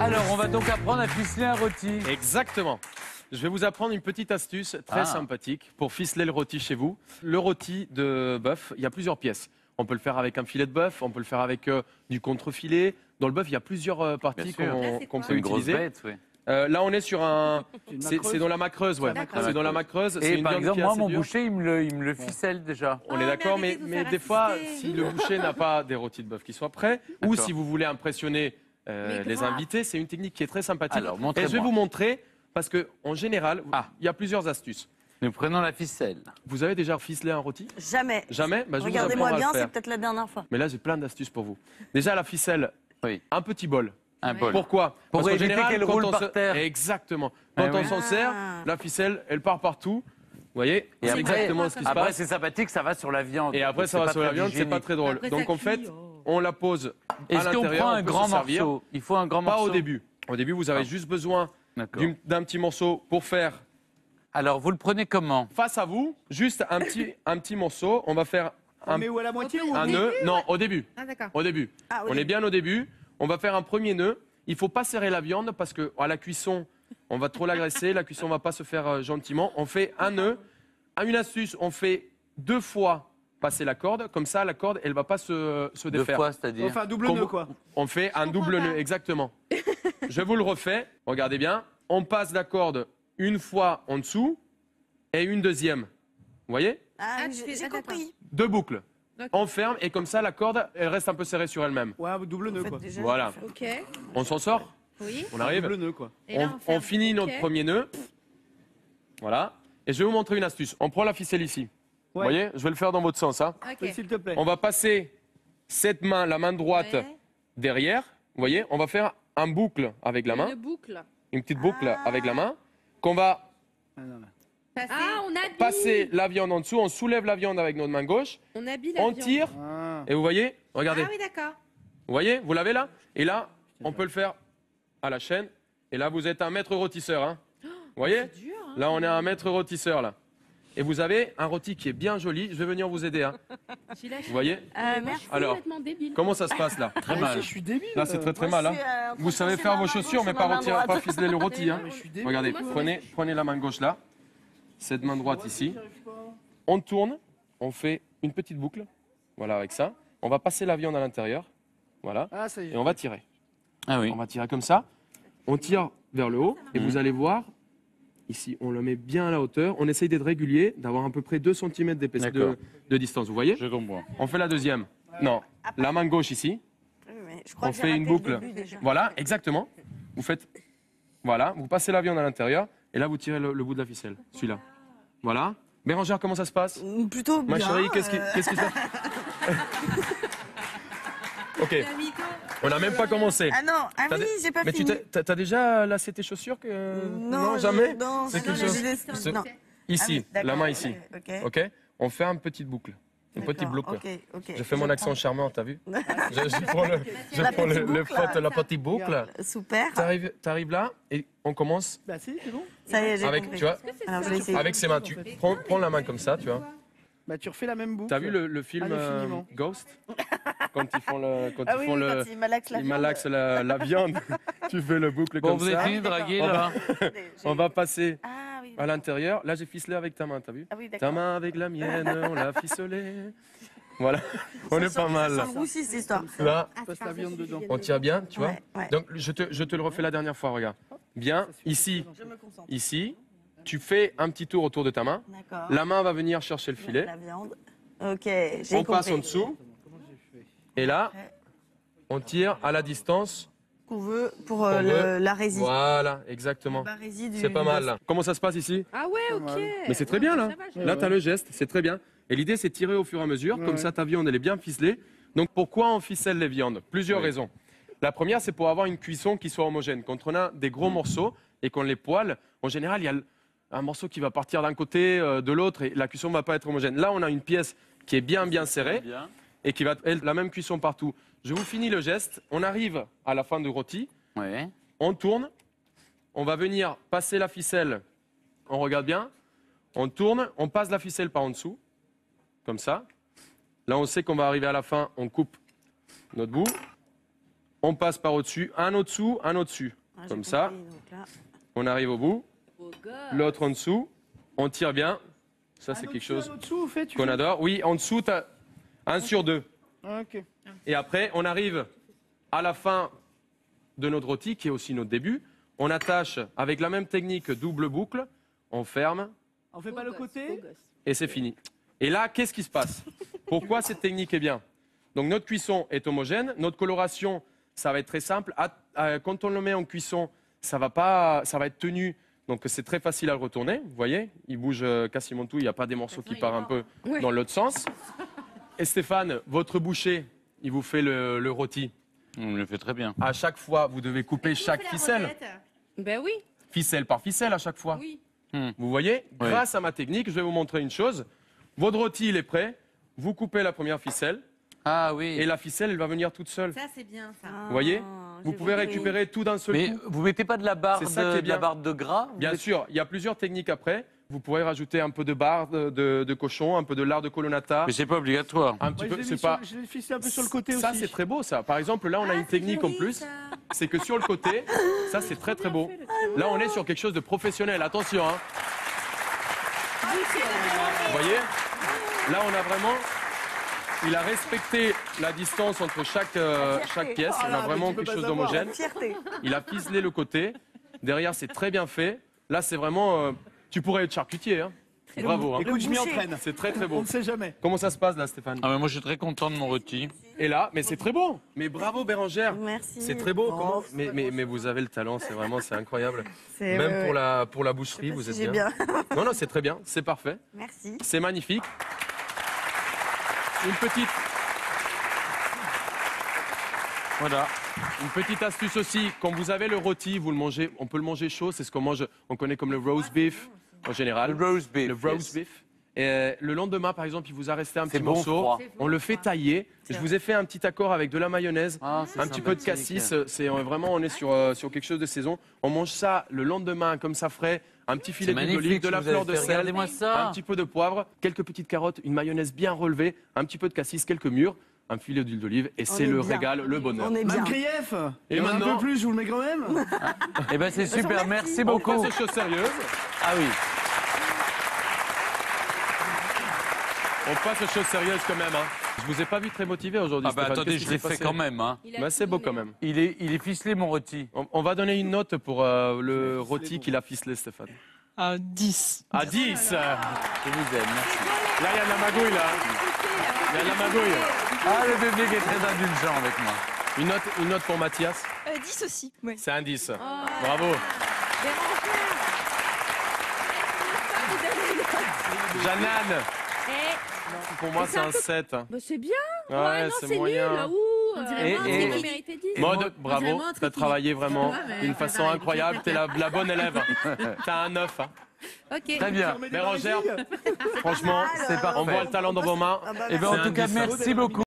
Alors, on va donc apprendre à ficeler un rôti. Exactement. Je vais vous apprendre une petite astuce très sympathique pour ficeler le rôti chez vous. Le rôti de bœuf, il y a plusieurs pièces. On peut le faire avec un filet de bœuf, on peut le faire avec du contre-filet. Dans le bœuf, il y a plusieurs parties qu'on peut utiliser. Bête, oui. Là, on est sur un. C'est dans la macreuse, ouais. C'est dans la macreuse. Et une par viande exemple, qui est moi, assez mon dure. boucher, il me le ficelle déjà. On est d'accord, mais des fois, si le boucher n'a pas des rôtis de bœuf qui soient prêts, ou si vous voulez impressionner les invités, c'est une technique qui est très sympathique. Alors, et je vais vous montrer, parce qu'en général, il y a plusieurs astuces. Nous prenons la ficelle. Vous avez déjà ficelé un rôti? Jamais. Jamais? Bah, Regardez-moi bien, c'est peut-être la dernière fois. Mais là, j'ai plein d'astuces pour vous. Déjà, la ficelle, un petit bol. Un bol. Pourquoi? Pour Parce qu'en éviter général, qu'elle roule par terre. Exactement. Quand on s'en sert, la ficelle, elle part partout. Vous voyez? Et C'est exactement ce qui se après, passe. c'est sympathique, ça va sur la viande. Et après, ça va sur la viande, c'est pas très drôle. Donc, en fait, on la pose à Est-ce qu'on l'intérieur. prend un on peut grand se servir. morceau? Il faut un grand morceau. Pas au début. Au début, vous avez juste besoin d'un petit morceau pour faire. Alors, vous le prenez comment? Face à vous, juste un petit morceau. On va faire On met où à la moitié ou un nœud. Non, au début. Ah, d'accord. Au début. On est bien au début. On va faire un premier nœud. Il ne faut pas serrer la viande parce qu'à la cuisson, on va trop l'agresser. La cuisson ne va pas se faire gentiment. On fait un nœud. Une astuce, on fait 2 fois passer la corde. Comme ça, la corde, elle ne va pas se défaire. 2 fois, c'est-à-dire? Enfin, double nœud, quoi. On fait un double nœud, exactement. Je vous le refais. Regardez bien. On passe la corde une fois en dessous et une deuxième. Vous voyez? J'ai compris. 2 boucles. On ferme et comme ça, la corde, elle reste un peu serrée sur elle-même. Ouais, double nœud, quoi. Voilà. Ok. On s'en sort? Oui. On arrive? Double nœud, quoi. Et là, On finit notre premier nœud. Voilà. Et je vais vous montrer une astuce. On prend la ficelle ici. Vous voyez? Je vais le faire dans votre sens. Hein. Ok. Oui, s'il te plaît. On va passer cette main, la main droite, derrière. Vous voyez? On va faire un boucle avec la main. Une boucle. Une petite boucle avec la main. Qu'on va On habille. passer la viande en dessous. On soulève la viande avec notre main gauche. On habille la On viande. tire. Et vous voyez? Regardez. Ah oui, d'accord. Vous voyez? Vous l'avez là? Et là, on peut le faire à la chaîne. Et là, vous êtes un maître rôtisseur. Hein. Vous voyez? Dur, hein. Là, on est un maître rôtisseur. Là. Et vous avez un rôti qui est bien joli. Je vais venir vous aider. Hein. Vous voyez? Merci. Alors, comment ça se passe là? Très mal. Je suis débile. Là, c'est très mal. Hein. Vous savez faire vos chaussures, mais pas ficeler le rôti. Hein. Regardez, prenez la main gauche là. Cette main droite ici. On tourne. On fait une petite boucle. Voilà, avec ça. On va passer la viande à l'intérieur. Voilà. Ah, ça y est. Et on va tirer. Ah oui. On va tirer comme ça. On tire vers le haut. Et vous allez voir, ici, on le met bien à la hauteur. On essaye d'être régulier, d'avoir à peu près 2 cm de distance. Vous voyez? Je comprends. On fait la deuxième. Non, la main gauche ici. On fait une boucle. Voilà, exactement. Vous faites. Voilà, vous passez la viande à l'intérieur. Et là, vous tirez le bout de la ficelle. Celui-là. Voilà. Bérangère, comment ça se passe? Plutôt bien. Ma chérie, qu'est-ce qui se passe? Ok. On n'a même pas commencé. Ah non, oui, j'ai pas Mais fini. t'as déjà lacé tes chaussures Non, jamais. Non, C'est quelque chose. non. Ici, d'accord, la main ici. ok. Ok. On fait une petite boucle, une petite boucle. Ok. Je fais mon accent charmant, t'as vu? Je prends le faute, la petite boucle. Super. T'arrives là et on commence Bah si, c'est bon. Ça y est, j'ai avec, compris. tu vois, Alors, je vais essayer. avec ses mains. Tu prends la main comme ça, tu vois. Bah tu refais la même boucle. T'as vu le film Indéfiniment. Ghost? Quand ils font Quand il malaxe la ils viande. malaxent la viande. Tu fais le boucle Bon, comme vous avez ça. fini de draguer là? On va passer Ah oui. à l'intérieur. Là, j'ai ficelé avec ta main, t'as vu? Ah oui, Ta d'accord. main avec la mienne, on l'a ficelé. Voilà, on est pas mal. Ça me roussit, cette histoire. Là, Passe la viande dedans. on tire bien, tu vois? Ouais. Donc, je te le refais la dernière fois, regarde. Bien, ici, Je me concentre. ici, tu fais un petit tour autour de ta main. D'accord. La main va venir chercher le filet. La viande. Ok, j'ai compris. On passe en dessous. Et là, on tire à la distance. Qu'on veut pour qu'on veut. la résine. Voilà, exactement. C'est pas mal là. Comment ça se passe ici? Ah ouais, ok. Mais c'est très bien là. Ça va, je- Là, tu as le geste, c'est très bien. Et l'idée, c'est de tirer au fur et à mesure. Comme ça, ta viande, elle est bien ficelée. Donc, pourquoi on ficelle les viandes? Plusieurs raisons. La première, c'est pour avoir une cuisson qui soit homogène. Quand on a des gros morceaux et qu'on les poêle, en général, il y a un morceau qui va partir d'un côté, de l'autre, et la cuisson ne va pas être homogène. Là, on a une pièce qui est bien serrée et qui va être la même cuisson partout. Je vous finis le geste. On arrive à la fin du rôti. Oui. On tourne. On va venir passer la ficelle. On regarde bien. On tourne. On passe la ficelle par en dessous. Comme ça. Là, on sait qu'on va arriver à la fin. On coupe notre bout. On passe par au-dessus, un au-dessous, un au-dessus. Ah, j'ai Comme ça. compris, donc là. On arrive au bout. Beau gosse. L'autre en dessous. On tire bien. Ça, c'est quelque chose qu'on adore. Oui, en dessous, tu as 1 sur 2. Ok. Et après, on arrive à la fin de notre rôti, qui est aussi notre début. On attache avec la même technique double boucle. On ferme On fait Beau pas le gosse, côté beau gosse. et c'est fini. Et là, qu'est-ce qui se passe? Pourquoi cette technique est bien? Donc notre cuisson est homogène. Notre coloration, ça va être très simple. Quand on le met en cuisson, ça va être tenu. Donc c'est très facile à le retourner. Vous voyez, il bouge quasiment tout. Il n'y a pas des morceaux qui partent un peu dans l'autre sens. Et Stéphane, votre boucher, il vous fait le rôti. On le fait très bien. À chaque fois, vous devez couper chaque ficelle. Ben oui. Ficelle par ficelle à chaque fois. Oui. Vous voyez, Oui. grâce à ma technique, je vais vous montrer une chose. Votre rôti, il est prêt. Vous coupez la première ficelle Ah oui. et la ficelle, elle va venir toute seule. Ça, c'est bien, ça. Vous voyez, vous j'ai pouvez compris. récupérer tout d'un seul Mais coup. vous mettez pas de la barre C'est ça qui est de la bien. barre de gras? Vous Bien mettez- sûr, il y a plusieurs techniques après. Vous pourrez rajouter un peu de barre de cochon, un peu de lard de colonnata. Mais c'est pas obligatoire. Un petit Moi, peu, je c'est pas. l'ai ficelé un peu sur le côté Ça, aussi. c'est très beau, ça. Par exemple, là, on a une technique en plus. C'est que sur le côté, ça, c'est très, très beau. Là, on est sur quelque chose de professionnel. Attention, hein. Vous voyez? Là, on a vraiment. Il a respecté la distance entre chaque pièce. Oh On là, a mais vraiment tu peux quelque pas chose savoir. d'homogène. Fierté. Il a ficelé le côté. Derrière, c'est très bien fait. Là, c'est vraiment. Tu pourrais être charcutier. Hein. Bravo. Hein. Écoute, je m'y boucher. entraîne. C'est très, très On beau. ne sait jamais. Comment ça se passe, là, Stéphane? Ah, mais moi, je suis très content de mon rôti. Et là, mais c'est très beau. Mais bravo, Bérangère. Merci. C'est très beau. Oh, Comment c'est pas mais vous avez le talent. C'est incroyable. C'est- Même ouais, pour ouais. la Je boucherie, sais pas vous si êtes j'ai bien. bien. Non, non, c'est très bien. C'est parfait. Merci. C'est magnifique. Une petite astuce aussi. Quand vous avez le rôti, vous le mangez. On peut le manger chaud. C'est ce qu'on mange. On connaît comme le roast beef en général. Le roast beef. Le roast yes. beef. Et le lendemain, par exemple, il vous a resté un C'est petit bon morceau. froid. On le fait tailler. Je vous ai fait un petit accord avec de la mayonnaise, Ah, c'est un petit peu de sympathique. cassis. C'est vraiment, on est sur quelque chose de saison. On mange ça le lendemain comme ça frais. Un petit filet C'est d'huile d'olive, magnifique. de la ce que vous fleur avez de fait. sel, Regardez-moi ça. un petit peu de poivre, quelques petites carottes, une mayonnaise bien relevée, un petit peu de cassis, quelques mûres, un filet d'huile d'olive et c'est est le bien. régal, le bonheur. On est bien. Même grief. Et Et un maintenant- peu plus, je vous le mets quand même. Eh ben, c'est super. Merci On beaucoup. passe aux choses sérieuses. Ah oui. On passe aux choses sérieuses quand même. Hein. Je vous ai pas vu très motivé aujourd'hui. Ah bah Stéphane. attendez, Qu'est-ce je qui l'ai s'est fait passé quand même. Hein. Il a Bah, tout c'est beau donné. quand même. Il est ficelé, mon rôti. On va donner une note pour le rôti qu'il a ficelé, Stéphane. À 10. À 10. Là, Je vous aime. Merci. il y a de la magouille, là. Il y a de la magouille. Ah, le public est très indulgent avec moi. Une note pour Mathias. 10 aussi. Ouais. C'est un 10. Oh, Bravo. Jeannane, Eh, pour moi, c'est un 7. bah, c'est bien. Ouais, non, c'est c'est moyen. nul. Ouh, On dirait Et- vraiment et- un truc qui méritait 10. Mode, On dirait bravo, vraiment un tu as truc qui- travaillé vraiment Ouais, mais d'une pas façon pareil. incroyable. Tu es la bonne élève. Tu as un 9. Hein. Ok. Très bien. Bérangère, franchement, C'est on voit le talent dans vos mains. Ah bah, Eh ben, C'est en un tout cas, 10. merci beaucoup.